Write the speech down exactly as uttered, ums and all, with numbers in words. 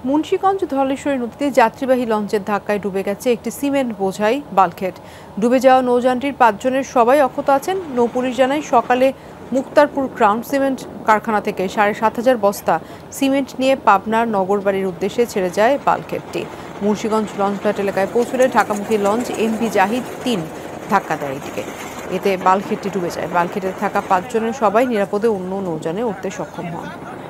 মুন্সিগঞ্জ ধলেশ্বরী নদীতে যাত্রীবাহী লঞ্চের ধাক্কায় ডুবে গেছে একটি সিমেন্ট বোঝাই বাল্কহেড। ডুবে যাওয়া নৌযানটির পাঁচজনের সবাই অক্ষত আছেন। নৌপুলিশ জানায় সকালে মুক্তারপুর ক্রাউন সিমেন্ট কারখানা থেকে সাড়ে সাত হাজার বস্তা সিমেন্ট নিয়ে পাবনার নগরবাড়ির উদ্দেশ্যে ছেড়ে যায় বাল্কহেডটি। মুন্সিগঞ্জ লঞ্চঘাট এলাকায় পৌঁছলে ঢাকামুখী লঞ্চ এমভি জাহিদ তিন ধাক্কা দেয় এটিকে। এতে বাল্কহেডটি ডুবে যায়। বাল্কহেডে থাকা পাঁচজনের সবাই নিরাপদে অন্য নৌযানে উঠতে সক্ষম হন।